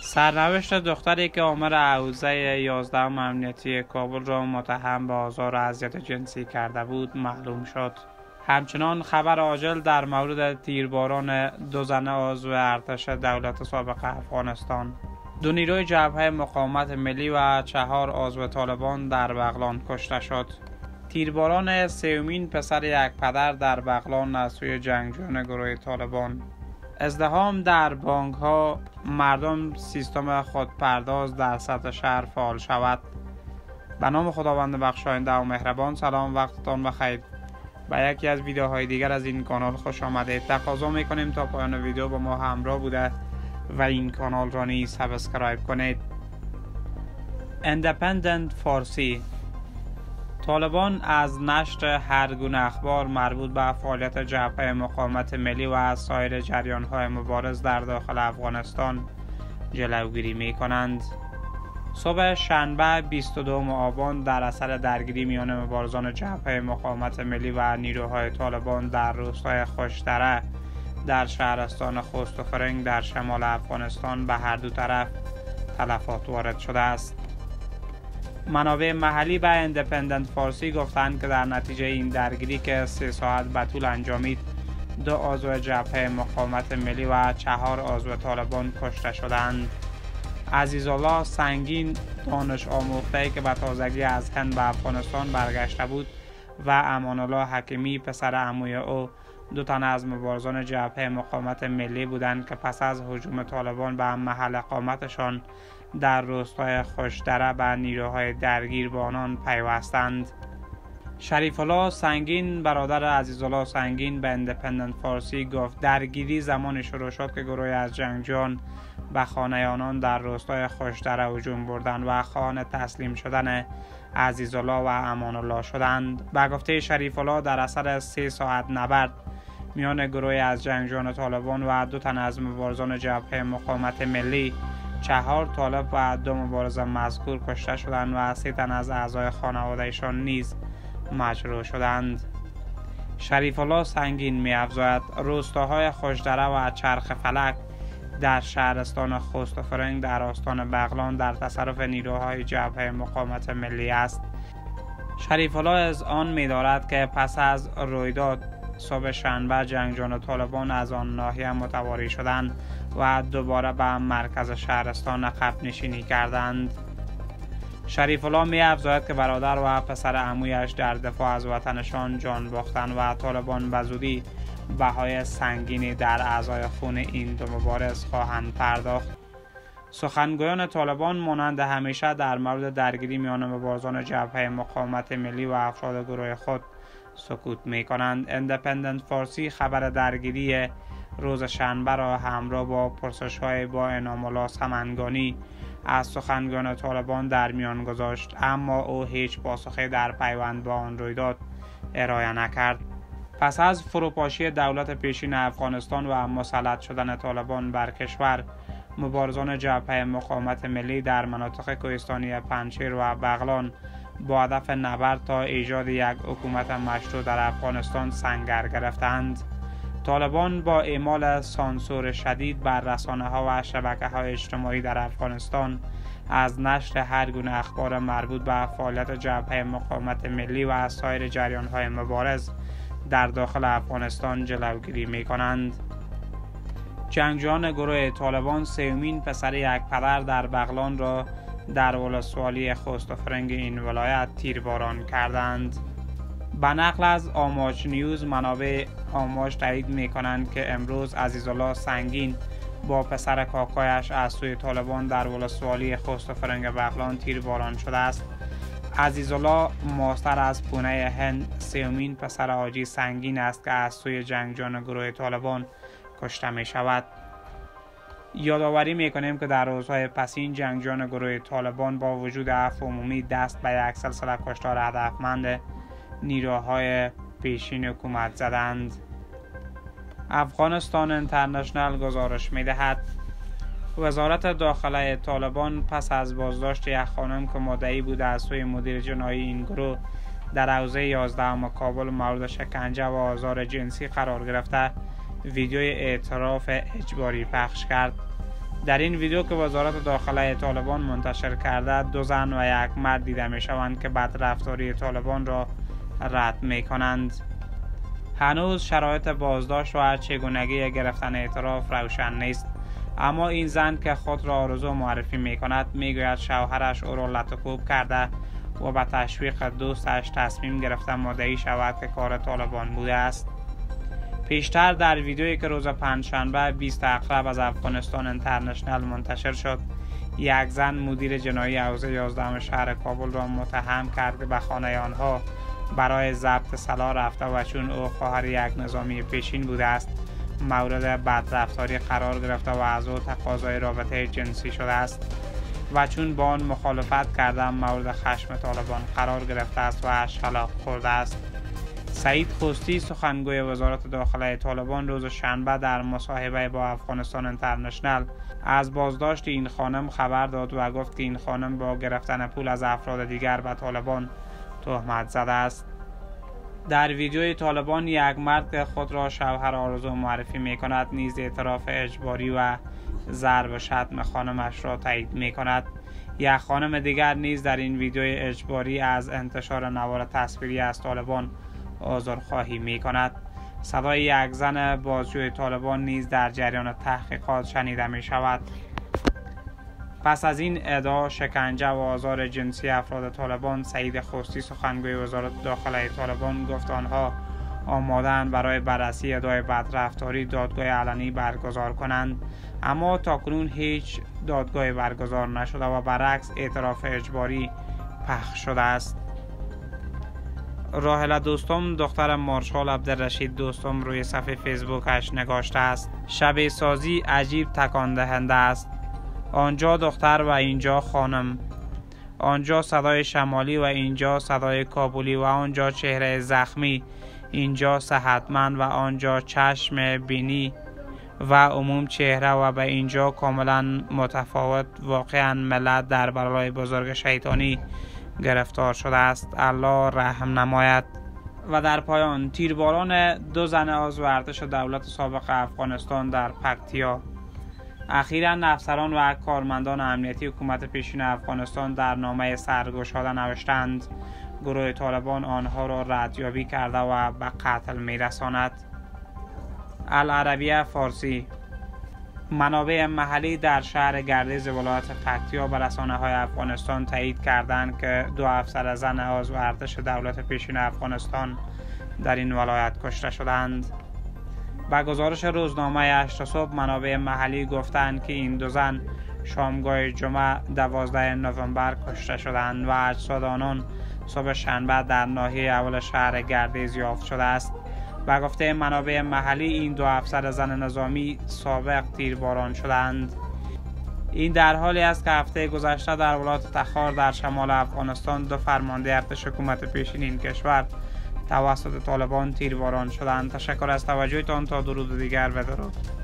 سرنوشت دختری که آمر حوزه 11 امنیتی کابل را متهم به آزار و اذیت جنسی کرده بود معلوم شد. همچنان خبر عاجل در مورد تیرباران دو زن عضو ارتش دولت سابق افغانستان. دو نیروی جبهه مقاومت ملی و 4 عضو طالبان در بغلان کشته شد. تیرباران سومین پسر یک پدر در بغلان از سوی جنگجویان گروه طالبان. ازدحام در بانک ها، مردم سیستم خودپرداز در سطح شهر فعال شود. به نام خداوند بخشاینده و مهربان. سلام، وقتتان بخیر. به یکی از ویدیوهای دیگر از این کانال خوش آمدید. تقاضا میکنیم تا پایان ویدیو با ما همراه بوده و این کانال را نیز سابسکرایب کنید. اندپندنت فارسی. طالبان از نشر هر گونه اخبار مربوط به فعالیت جبهه مقاومت ملی و سایر جریان‌های مبارز در داخل افغانستان جلوگیری می‌کنند. صبح شنبه 22 آبان در اثر درگیری میان مبارزان جبهه مقاومت ملی و نیروهای طالبان در روستای خوشتره در شهرستان خوست و فرنگ در شمال افغانستان به هر دو طرف تلفات وارد شده است. منابع محلی به اندپندنت فارسی گفتند که در نتیجه این درگیری که 3 ساعت به طول انجامید، 2 عضو جبهه مقاومت ملی و 4 عضو طالبان کشته شدند. عزیزالله سنگین، دانش آموخته‌ای که به تازگی از هند به افغانستان برگشته بود، و امان الله حکیمی پسر عموی او، 2 تن از مبارزان جبهه مقاومت ملی بودند که پس از هجوم طالبان به محل اقامتشان در روستای خوشتره به نیروهای درگیر با آنان پیوستند. شریف الله سنگین، برادر عزیزالله سنگین، به اندپندنت فارسی گفت درگیری زمان شروع شد که گروهی از جنگجویان به خانه آنان در روستای خوشتره هجوم بردند و خواهان تسلیم شدن عزیزالله و امان الله شدند. به گفته شریف الله در اثر 3 ساعت نبرد میان گروهی از جنگجویان طالبان و 2 تن از مبارزان جبهه مقاومت ملی، 4 طالب و 2 مبارز مذکور کشته شدند و 3 تن از اعضای خانوادهشان نیز مجروح شدند. شریف الله سنگین می افزاید روستاهای خوشدره و چرخ فلک در شهرستان خوست و فرنگ در آستان بغلان در تصرف نیروهای جبهه مقاومت ملی است. شریف الله از آن می دارد که پس از رویداد صبح شنبه جنگجویان طالبان از آن ناحیه متواری شدند و دوباره به مرکز شهرستان عقب نشینی کردند. شریف الله می افزاید که برادر و پسر عمویش در دفاع از وطنشان جان باختند و طالبان به زودی بهای سنگینی در اعضای خون این 2 مبارز خواهند پرداخت. سخنگویان طالبان مانند همیشه در مورد درگیری میان مبارزان جبهه مقاومت ملی و افراد گروه خود سکوت می کنند. اندپندنت فارسی خبر درگیری روز شنبه را همراه با پرسش‌های با انعام الله سمنگانی از سخنگویان طالبان در میان گذاشت، اما او هیچ پاسخی در پیوند با آن رویداد ارائه نکرد. پس از فروپاشی دولت پیشین افغانستان و مسلط شدن طالبان بر کشور، مبارزان جبهه مقاومت ملی در مناطق کوهستانی پنجشیر و بغلان با هدف نبرد تا ایجاد یک حکومت مشروع در افغانستان سنگر گرفتند. طالبان با اعمال سانسور شدید بر رسانه‌ها و شبکه‌های اجتماعی در افغانستان از نشر هر گونه اخبار مربوط به فعالیت جبهه مقاومت ملی و سایر جریان‌های مبارز در داخل افغانستان جلوگیری می‌کنند. جنگجویان گروه طالبان سومین پسر یک پدر در بغلان را در ولسوالی خوست و فرنگ این ولایت تیرباران کردند. به نقل از آماج نیوز، منابع آماج تایید می کنند که امروز عزیزالله سنگین با پسر کاکایش از سوی طالبان در ولسوالی خوست و فرنگ بغلان تیرباران شده است. عزیزالله ماستر از پونه هند سومین پسر حاجی سنگین است که از سوی جنگجویان گروه طالبان کشته می شود. یادآوری میکنیم که در روزهای پسین جنگجویان گروه طالبان با وجود عفو عمومی دست به یک سلسله کشتار هدفمند نیروهای پیشین حکومت زدند. افغانستان اینترنشنال گزارش میدهد وزارت داخله طالبان پس از بازداشت یک خانم که مدعی بود از سوی مدیر جنایی این گروه در حوزه 11 کابل مورد شکنجه و آزار جنسی قرار گرفته، ویدیوی اعتراف اجباری پخش کرد. در این ویدیو که وزارت داخله طالبان منتشر کرده، 2 زن و 1 مرد دیده می شوند که بدرفتاری طالبان را رد می کنند. هنوز شرایط بازداشت و چگونگی گرفتن اعتراف روشن نیست، اما این زن که خود را آرزو معرفی می کند می گوید شوهرش او را لط و کوب کرده و به تشویق دوستش تصمیم گرفته مدعی شود که کار طالبان بوده است. پیشتر در ویدیویی که روز پنجشنبه 20 اکتبر از افغانستان اینترنشنال منتشر شد، یک زن مدیر جنایی حوزه 11 شهر کابل را متهم کرد که به خانه آنها برای ضبط سلاح رفته و چون او خواهر یک نظامی پیشین بوده است مورد بدرفتاری قرار گرفته و از او تقاضای رابطه جنسی شده است و چون با آن مخالفت کرده مورد خشم طالبان قرار گرفته است و شلاق خورده است. سعید خوستی سخنگوی وزارت داخله طالبان روز شنبه در مصاحبه با افغانستان اینترنشنال از بازداشت این خانم خبر داد و گفت که این خانم با گرفتن پول از افراد دیگر به طالبان تهمت زده است. در ویدیوی طالبان یک مرد که خود را شوهر آرزو معرفی می کند نیز اعتراف اجباری و ضرب شتم خانمش را تایید می کند. یک خانم دیگر نیز در این ویدیوی اجباری از انتشار نوار تصویری از طالبان عذرخواهی می کند. صدای یک زن بازجوی طالبان نیز در جریان تحقیقات شنیده می شود. پس از این ادعا شکنجه و آزار جنسی افراد طالبان، سعید خوستی سخنگوی وزارت داخله طالبان گفت آنها آماده‌اند برای بررسی ادعای بدرفتاری دادگاه علنی برگزار کنند، اما تاکنون هیچ دادگاهی برگزار نشده و برعکس اعتراف اجباری پخش شده است. راحله دوستم دختر مارشال عبدالرشید دوستم روی صفحه فیسبوکش نگاشته است: شبیه سازی عجیب تکان دهنده است. آنجا دختر و اینجا خانم، آنجا صدای شمالی و اینجا صدای کابلی و آنجا چهره زخمی، اینجا صحتمند و آنجا چشم بینی و عموم چهره و به اینجا کاملا متفاوت. واقعا ملت در بلای بزرگ شیطانی گرفتار شده است. الله رحم نماید. و در پایان تیرباران 2 زن عضو ارتش دولت سابق افغانستان در پکتیا. اخیراً افسران و کارمندان امنیتی حکومت پیشین افغانستان در نامه سرگشاده نوشتند گروه طالبان آنها را ردیابی کرده و به قتل می‌رساند. العربیه فارسی. منابع محلی در شهر گردیز ولایت پکتیا به رسانه‌های افغانستان تایید کردند که 2 افسر زن عضو ارتش دولت پیشین افغانستان در این ولایت کشته شدند. با گزارش روزنامه 8 صبح منابع محلی گفتند که این 2 زن شامگاه جمعه 12 نوامبر کشته شدند و اجساد آنان صبح شنبه در ناحیه اول شهر گردیز یافت شده است. با گفته منابع محلی این 2 افسر زن نظامی سابق تیرباران شدند. این در حالی است که هفته گذشته در ولایت تخار در شمال افغانستان 2 فرمانده ارتش حکومت پیشین این کشور توسط طالبان تیرباران شدند. تشکر از توجهتان. تا درود دیگر بدرود.